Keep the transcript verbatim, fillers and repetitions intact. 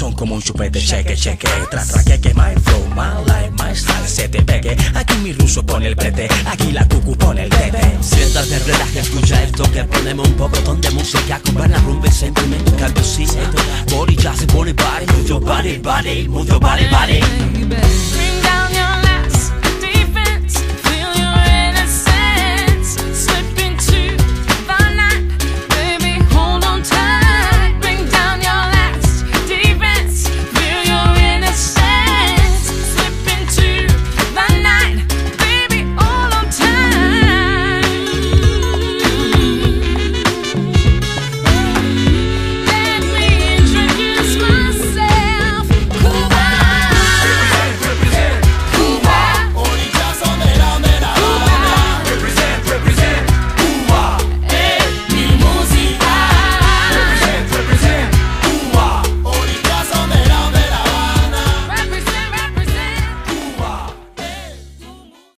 son como un chupete, cheque, cheque. Tra, tra, que, que, my flow, my life, my style, se te pegue. Aquí mi ruso pone el prete, aquí la cucu pone el tete. Siéntate, relaja, escucha esto que ponemos un poco de música con buena rumba y sentimiento, cambio sí. Body, jazz, body, body, move your body, body, move your body, body.